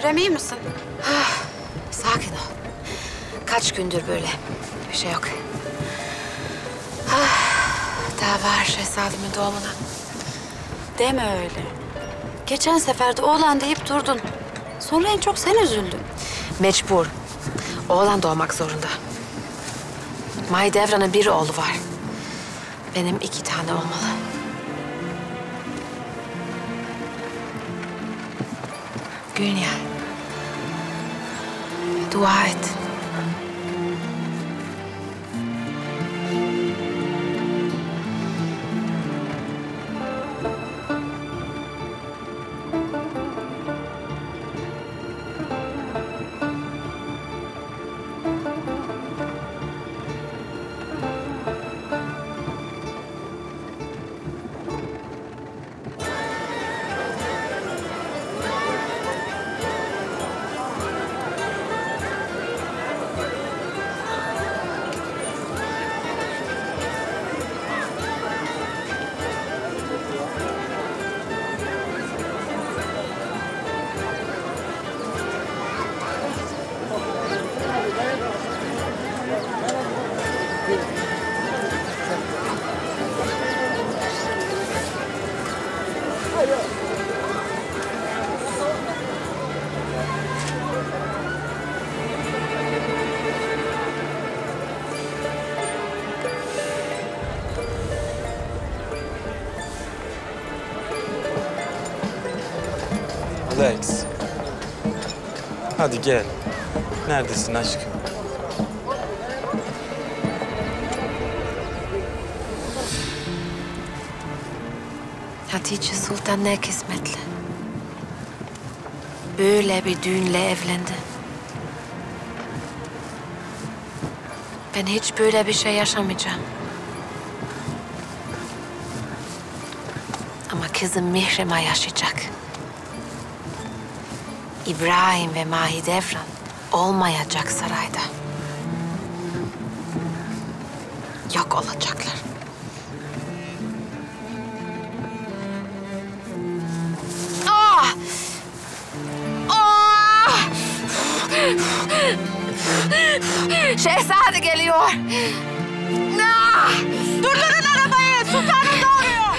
Hürrem iyi misin? Sakin ol. Kaç gündür böyle. Bir şey yok. Daha var Şehzademin doğumuna. Deme öyle. Geçen sefer de oğlan deyip durdun. Sonra en çok sen üzüldün. Mecbur. Oğlan doğmak zorunda. Mahidevran'ın bir oğlu var. Benim 2 tane olmalı. Gülnihal. Dua et. Alex. Hadi gel. Neredesin aşkım? Hatice Sultan ne kısmetli. Böyle bir düğünle evlendi. Ben hiç böyle bir şey yaşamayacağım. Ama kızım Mihrimah yaşayacak. İbrahim ve Mahidevran olmayacak sarayda. Yok olacaklar. Ah! Ah! Şehzade geliyor. Ah! Durdurun arabayı! Sultanım doğuruyor!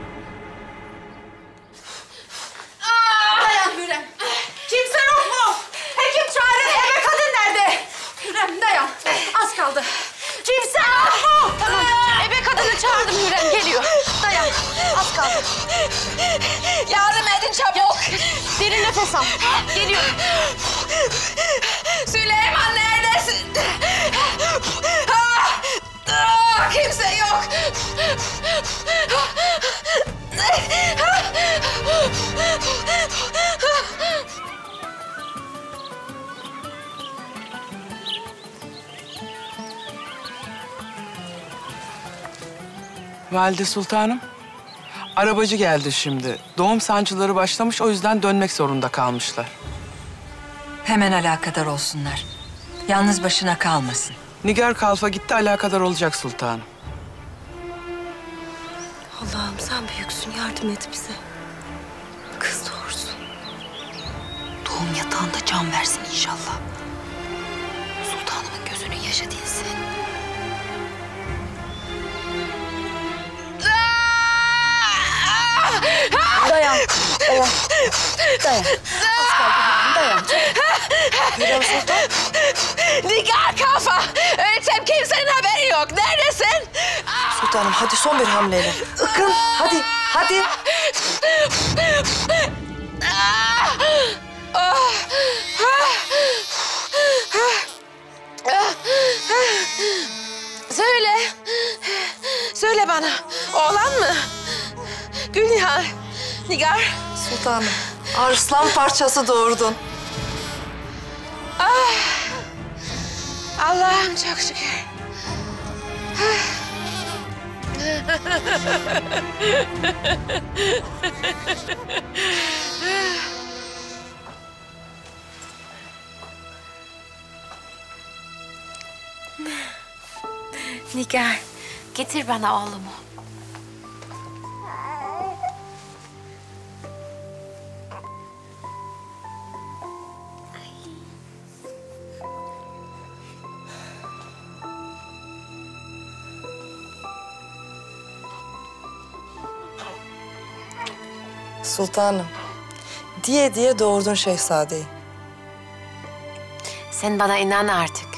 Dayan Hürrem. Kimse yok mu? Hekim çağırın. Ebe kadın nerede? Hürrem dayan. Az kaldı. Kimse yok mu? Tamam. Ebe kadını çağırdım Hürrem. Geliyor. Dayan. Az kaldı. Yardım edin çabuk! Derin nefes al. Geliyor. Süleyman neredesin? Kimse yok. Valide Sultanım, arabacı geldi şimdi. Doğum sancıları başlamış, o yüzden dönmek zorunda kalmışlar. Hemen alakadar olsunlar. Yalnız başına kalmasın. Nigar Kalfa gitti, alakadar olacak sultanım. Allah'ım sen büyüksün, yardım et bize. Kız doğursun. Doğum yatağında can versin inşallah. Sultanımın gözünün yaşı dinsin. Dayan. Dayan. Dayan. Az kaldı Hürrem. Dayan. Hürrem Sultan. Nigar Kalfa! Ölsem kimsenin haberi yok. Neredesin? Sultanım hadi son bir hamleyle. Ikın hadi hadi. Söyle. Söyle bana. Oğlan mı? Gülnihal. Nigar. Sultanım arslan parçası doğurdun. Allah'ım çok şükür. Nigar, getir bana oğlumu. Sultanım, diye diye doğurdun şehzadeyi. Sen bana inan artık.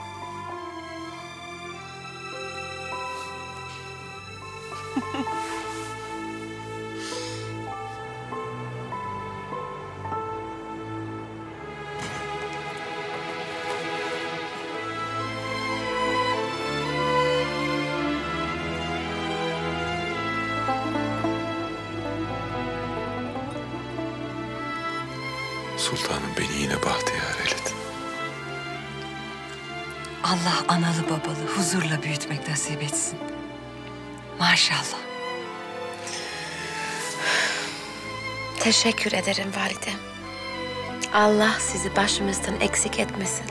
Sultanım beni yine bahtiyar eyledin. Allah analı babalı huzurla büyütmek nasip etsin. Maşallah. Teşekkür ederim validem. Allah sizi başımızdan eksik etmesin.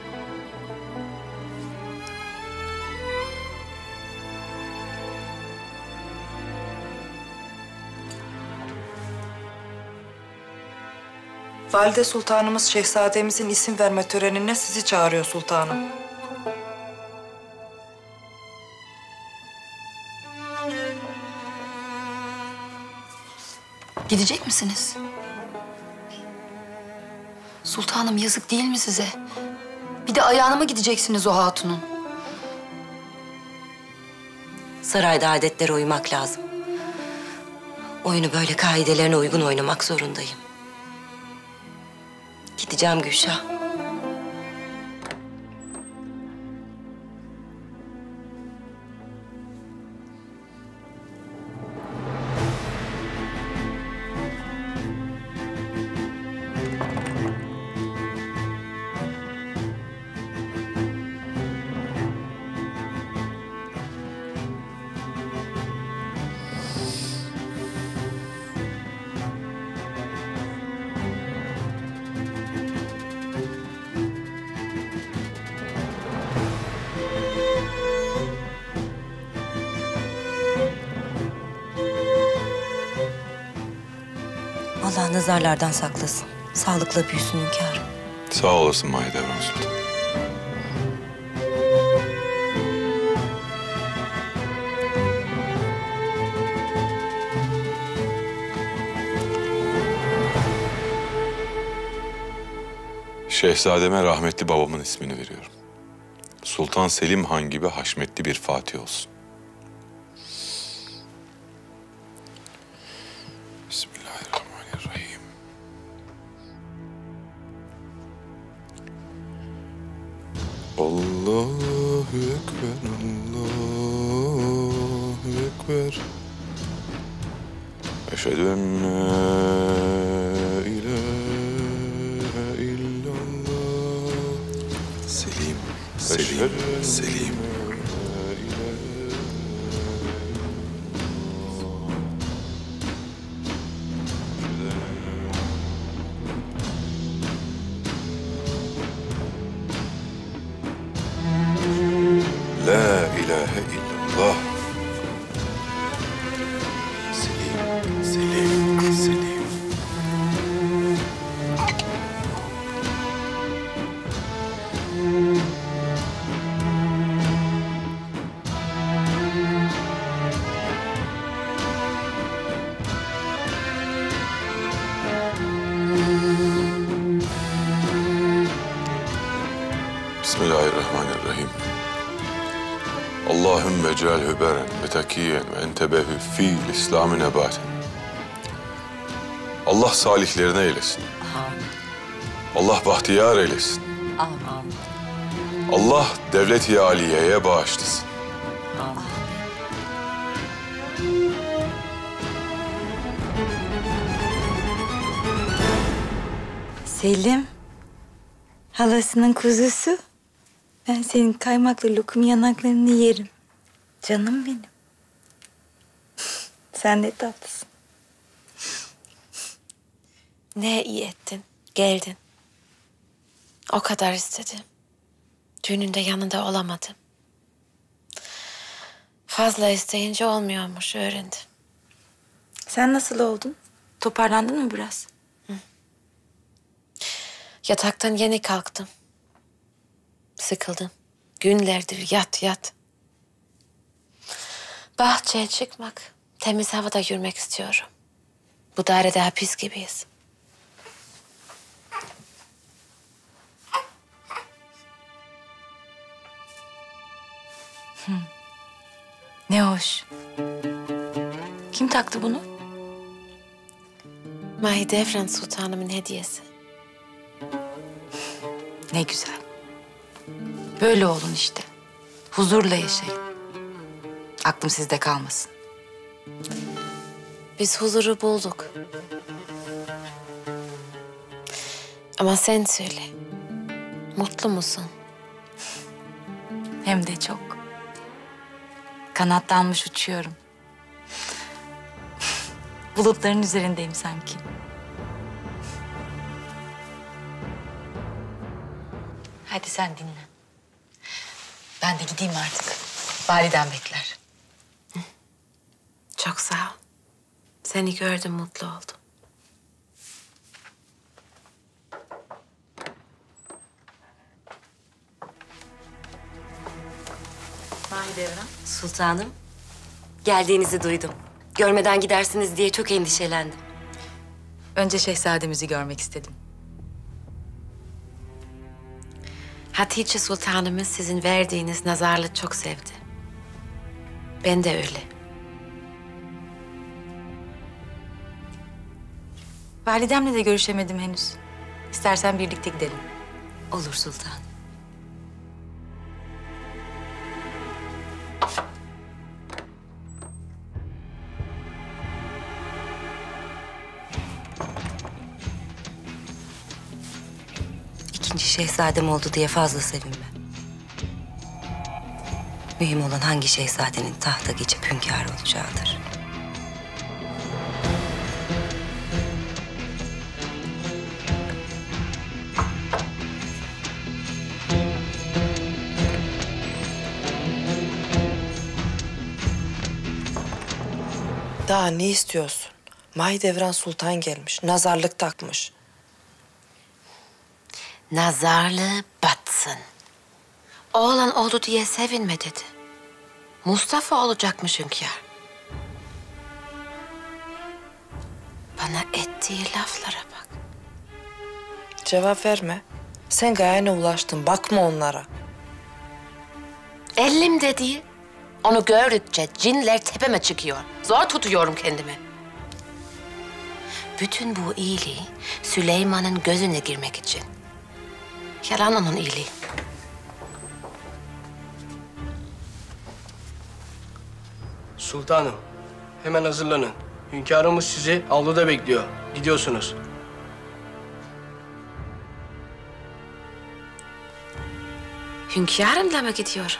Valide Sultanımız şehzademizin isim verme törenine sizi çağırıyor sultanım. Gidecek misiniz? Sultanım yazık değil mi size? Bir de ayağına mı gideceksiniz o hatunun? Sarayda adetlere uymak lazım. Oyunu böyle kaidelerine uygun oynamak zorundayım. Gideceğim Gülşah. Allah nazarlardan saklasın. Sağlıkla büyüsün hünkârım. Sağ olasın Mahidevran Sultan. Şehzademe rahmetli babamın ismini veriyorum. Sultan Selim Han gibi haşmetli bir fatih olsun. Bismillahirrahmanirrahim. Allahu Ekber, Allahu Ekber. Eşhedü en la ilahe illallah. Selim, Selim, Selim. La ilahe illallah. Selim, Selim, Selim. Bismillahirrahmanirrahim. Allahümme cealhü beren ve tekiyen ve entebehü fi'l İslam'ı nebaten. Allah salihlerine eylesin. Allah bahtiyar eylesin. Allah devlet-i aliyeye bağışlasın. Selim, halasının kuzusu. Ben senin kaymaklı lokum yanaklarını yerim. Canım benim. Sen ne tatlısın. Ne iyi ettin, geldin. O kadar istedim. Düğününde yanında olamadım. Fazla isteyince olmuyormuş, öğrendim. Sen nasıl oldun? Toparlandın mı biraz? Yataktan yeni kalktım. Sıkıldım. Günlerdir yat yat. Bahçeye çıkmak, temiz havada yürümek istiyorum. Bu dairede hapis gibiyiz. Ne hoş. Kim taktı bunu? Mahidevran Sultanımın hediyesi. Ne güzel. Böyle olun işte. Huzurla yaşayın. Aklım sizde kalmasın. Biz huzuru bulduk. Ama sen söyle. Mutlu musun? Hem de çok. Kanatlanmış uçuyorum. Bulutların üzerindeyim sanki. Hadi sen dinle. Ben de gideyim artık. Validen bekler. Çok sağ ol. Seni gördüm, mutlu oldum. Sultanım, geldiğinizi duydum. Görmeden gidersiniz diye çok endişelendim. Önce şehzademizi görmek istedim. Hatice Sultanımız sizin verdiğiniz nazarlığı çok sevdi. Ben de öyle. Validemle de görüşemedim henüz. İstersen birlikte gidelim. Olur sultan. İkinci şehzadem oldu diye fazla sevinme. Mühim olan hangi şehzadenin tahta geçip hünkâr olacağıdır. Daha ne istiyorsun? Mahidevran Sultan gelmiş, nazarlık takmış. Nazarlığı batsın. Oğlan oldu diye sevinme dedi. Mustafa olacakmış hünkâr. Bana ettiği laflara bak. Cevap verme. Sen gayene ulaştın, bakma onlara. Ellim dediği. Onu gördükçe cinler tepeme çıkıyor. Zor tutuyorum kendimi. Bütün bu iyiliği Süleyman'ın gözüne girmek için. Yalan onun iyiliği. Sultanım, hemen hazırlanın. Hünkârımız sizi avluda bekliyor. Gidiyorsunuz. Hünkârımla mı gidiyorum?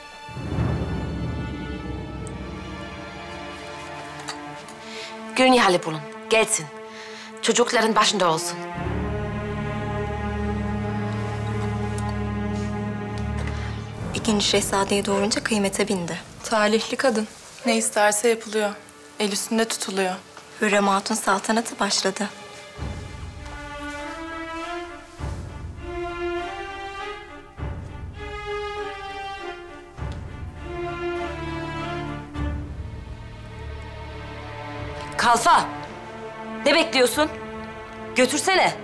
Gülnihal'i bulun, gelsin. Çocukların başında olsun. İkinci şehzadeyi doğurunca kıymete bindi. Talihli kadın. Ne isterse yapılıyor. El üstünde tutuluyor. Hürrem Hatun saltanatı başladı. Kalfa! Ne bekliyorsun? Götürsene.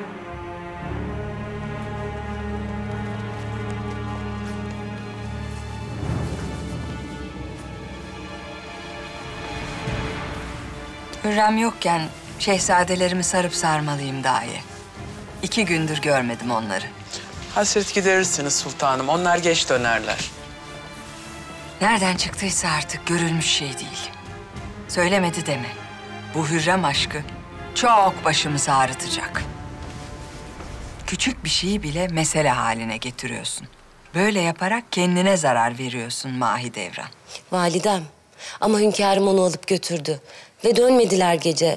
Hürrem yokken şehzadelerimi sarıp sarmalıyım daha iyi. 2 gündür görmedim onları. Hasret giderirsiniz sultanım. Onlar geç dönerler. Nereden çıktıysa artık görülmüş şey değil. Söylemedi deme. Bu Hürrem aşkı çok başımızı ağrıtacak. Küçük bir şeyi bile mesele haline getiriyorsun. Böyle yaparak kendine zarar veriyorsun Mahidevran. Validem, ama hünkârım onu alıp götürdü. Ve dönmediler gece.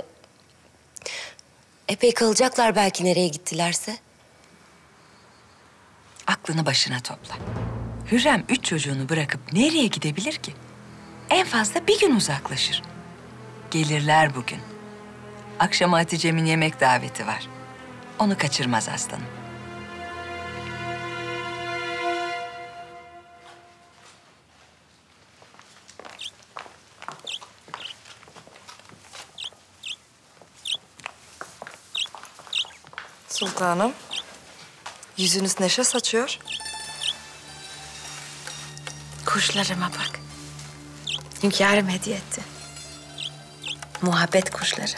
Epey kalacaklar belki nereye gittilerse. Aklını başına topla. Hürrem 3 çocuğunu bırakıp nereye gidebilir ki? En fazla bir gün uzaklaşır. Gelirler bugün. Akşama Hatice'min yemek daveti var. Onu kaçırmaz aslanım. sultanım. Yüzünüz neşe saçıyor. Kuşlarıma bak. Hünkârım hediye etti. Muhabbet kuşları.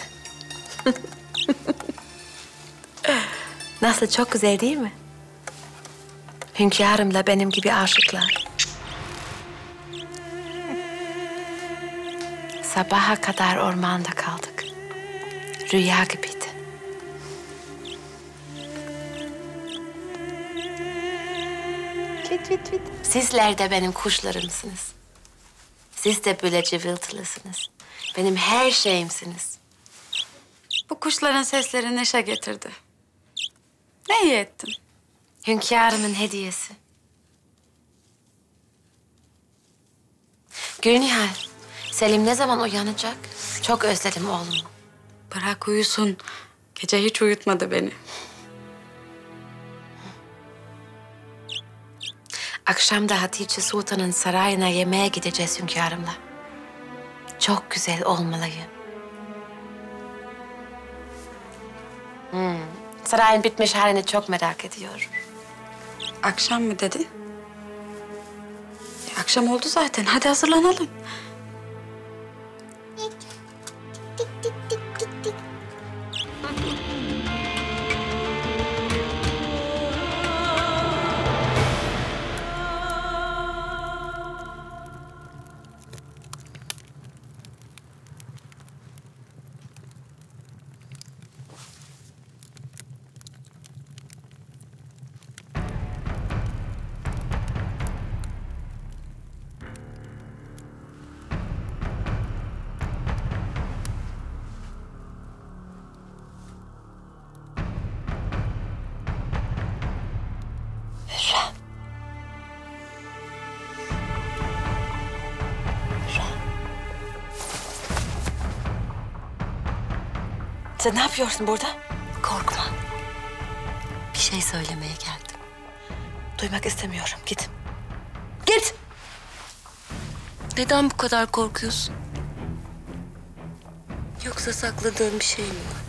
Nasıl, çok güzel değil mi? Hünkârımla benim gibi aşıklar. Sabaha kadar ormanda kaldık. Rüya gibiydi. Sizler de benim kuşlarımsınız. Siz de böyle cıvıltılısınız. Benim her şeyimsiniz. Bu kuşların sesleri neşe getirdi. Ne iyi ettin? Hünkârımın hediyesi. Gülnihal, Selim ne zaman uyanacak? Çok özledim oğlumu. Bırak uyusun. Gece hiç uyutmadı beni. Akşam da Hatice Sultan'ın sarayına yemeğe gideceğiz hünkârımla. Çok güzel olmalıyım. Sarayın bitmiş halini çok merak ediyorum. Akşam mı dedin? Akşam oldu zaten. Hadi hazırlanalım. Sen ne yapıyorsun burada? Korkma. Bir şey söylemeye geldim. Duymak istemiyorum. Git. Git! Neden bu kadar korkuyorsun? Yoksa sakladığın bir şey mi var?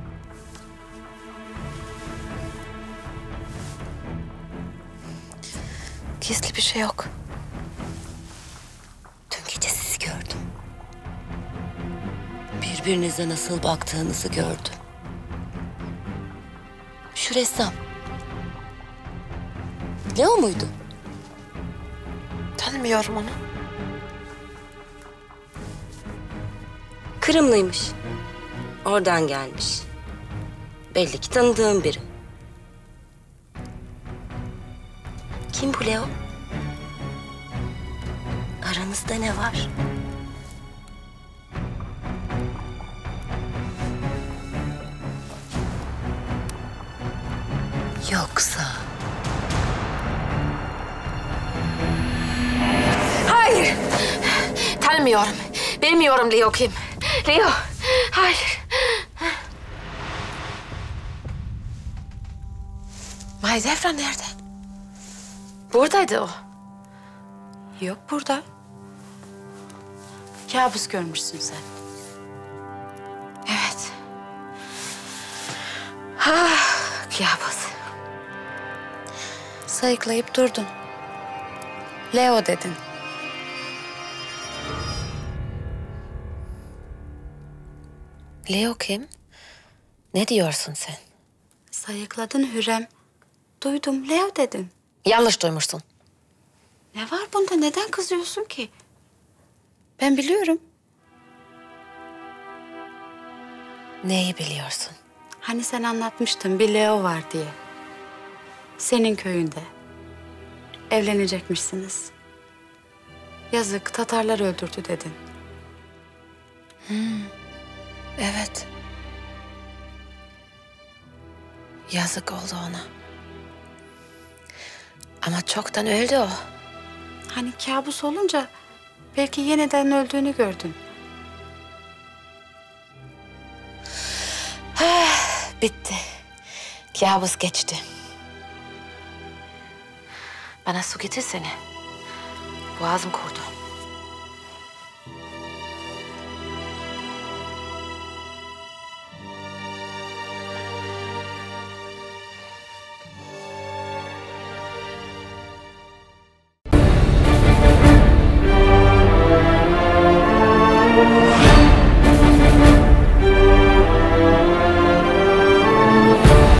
Gizli bir şey yok. Dün gece sizi gördüm. Birbirinize nasıl baktığınızı gördüm. Şu ressam. Leo muydu? Tanımıyorum onu. Kırımlıymış. Oradan gelmiş. Belli ki tanıdığım biri. Kim bu Leo? Aranızda ne var? Yoksa... Hayır! Tanımıyorum. Bilmiyorum Leo kim. Leo, hayır. Mahidevran nerede? Buradaydı o. Yok burada. Kabus görmüşsün sen. Evet. Ah, kabus. Sayıklayıp durdun. Leo dedin. Leo kim? Ne diyorsun sen? Sayıkladın Hürrem. Duydum, Leo dedin. Yanlış duymuşsun. Ne var bunda? Neden kızıyorsun ki? Ben biliyorum. Neyi biliyorsun? Hani sen anlatmıştın bir Leo var diye. Senin köyünde. Evlenecekmişsiniz. Yazık, Tatarlar öldürdü dedin. Evet. Yazık oldu ona. Ama çoktan öldü o. Hani kabus olunca belki yeniden öldüğünü gördün. Bitti. Kabus geçti. Bana su getirsene. Boğazım kurudu.